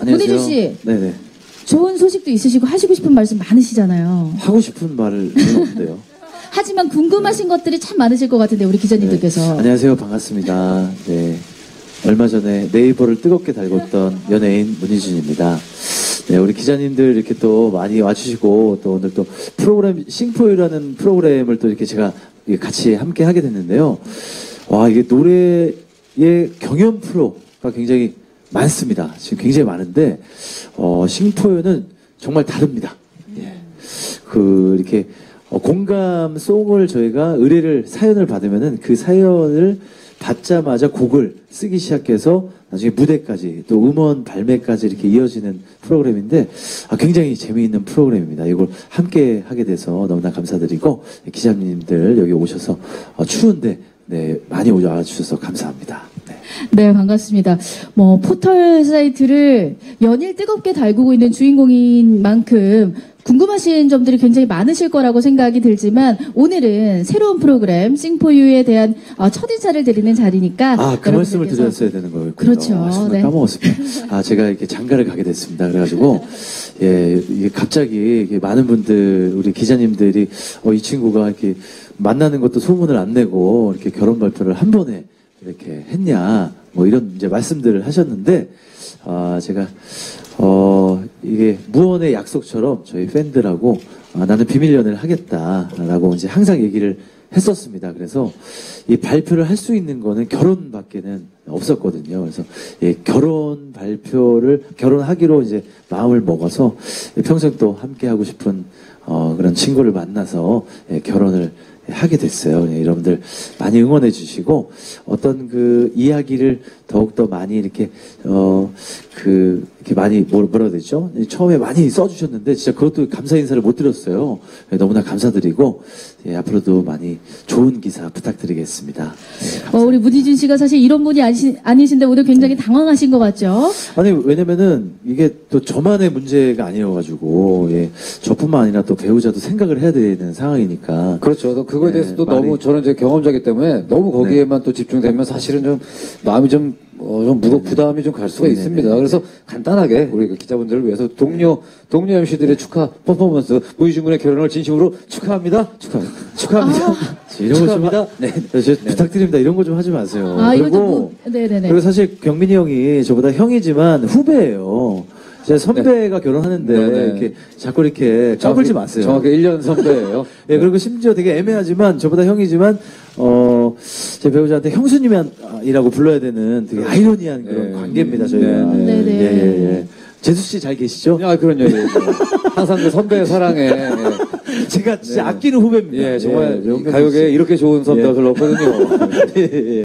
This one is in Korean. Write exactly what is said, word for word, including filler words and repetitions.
안녕하세요. 문희준 씨. 네네. 좋은 소식도 있으시고 하시고 싶은 말씀 많으시잖아요. 하고 싶은 말을 없는데요. 하지만 궁금하신 것들이 참 많으실 것 같은데 우리 기자님들께서. 네. 안녕하세요. 반갑습니다. 네. 얼마 전에 네이버를 뜨겁게 달궜던 연예인 문희준입니다. 네, 우리 기자님들 이렇게 또 많이 와주시고 또 오늘 또 프로그램 싱포유라는 프로그램을 또 이렇게 제가 같이 함께 하게 됐는데요. 와, 이게 노래의 경연 프로가 굉장히 많습니다. 지금 굉장히 많은데 어, 싱포유는 정말 다릅니다. 예. 그 이렇게 어, 공감 송을 저희가 의뢰를 사연을 받으면은 그 사연을 받자마자 곡을 쓰기 시작해서 나중에 무대까지 또 음원 발매까지 이렇게 이어지는 프로그램인데 아, 굉장히 재미있는 프로그램입니다. 이걸 함께 하게 돼서 너무나 감사드리고 기자님들 여기 오셔서 어, 추운데 네, 많이 와주셔서 감사합니다. 네. 네, 반갑습니다. 뭐 포털 사이트를 연일 뜨겁게 달구고 있는 주인공인 만큼 궁금하신 점들이 굉장히 많으실 거라고 생각이 들지만 오늘은 새로운 프로그램 싱포유에 대한 어, 첫인사를 드리는 자리니까 아, 그 말씀을 드렸어야 되는 거였군요. 그렇죠. 아, 정말 네. 까먹었습니다. 아, 제가 이렇게 장가를 가게 됐습니다. 그래가지고 예, 이게 갑자기 이게 많은 분들 우리 기자님들이 어, 이 친구가 이렇게 만나는 것도 소문을 안 내고 이렇게 결혼 발표를 한 번에 이렇게 했냐 뭐 이런 이제 말씀들을 하셨는데 아, 제가 어, 이게 무언의 약속처럼 저희 팬들하고 아, 나는 비밀 연애를 하겠다라고 이제 항상 얘기를 했었습니다. 그래서 이 발표를 할 수 있는 거는 결혼밖에는 없었거든요. 그래서 예, 결혼 발표를 결혼하기로 이제 마음을 먹어서 평생 또 함께 하고 싶은 어, 그런 친구를 만나서 예, 결혼을 하게 됐어요. 예, 여러분들 많이 응원해 주시고 어떤 그 이야기를 더욱더 많이 이렇게 어 그 이렇게 많이 뭐, 뭐라 해야 되죠? 처음에 많이 써주셨는데 진짜 그것도 감사 인사를 못 드렸어요. 예, 너무나 감사드리고 예, 앞으로도 많이 좋은 기사 부탁드리겠습니다. 예, 어, 우리 문희준 씨가 사실 이런 분이 아니신, 아니신데 오늘 굉장히 당황하신 것 같죠? 아니 왜냐면은 이게 또 저만의 문제가 아니어가지고 예, 저뿐만 아니라 또 배우자도 생각을 해야 되는 상황이니까 그렇죠. 또 그거에 네, 대해서 또 많이- 너무 저는 이제 경험자이기 때문에 너무 거기에만 또 집중되면 사실은 좀 마음이 좀, 어, 좀 무겁, 부담이 좀 갈 수가 네네. 있습니다. 그래서 간단하게 우리 그 기자분들을 위해서 동료, 동료 엠씨들의 축하 퍼포먼스, 문희준 군의 결혼을 진심으로 축하합니다. 축하, 축하합니다. 이런 거 좀 축하합니다. 네. 저 부탁드립니다. 이런 거 좀 하지 마세요. 아, 이거 좀, 그리고 뭐, 네네네. 그리고 사실 경민이 형이 저보다 형이지만 후배예요. 제 선배가 결혼하는데 네네. 이렇게 자꾸 이렇게 까불지 마세요. 정확히 일 년 선배예요. 예, 그리고 심지어 되게 애매하지만 저보다 형이지만 어, 제 배우자한테 형수님이라고 불러야 되는 되게 아이러니한 그런 네. 관계입니다. 저희가. 네, 네. 예, 예, 예. 재수 씨 잘 계시죠? 아, 그럼요. 예, 예. 항상 그 선배의 사랑에. 예. 제가 진짜 네. 아끼는 후배입니다. 예, 정말 예, 가요계에 이렇게 좋은 선배가 예. 별로 없거든요. 예, 예.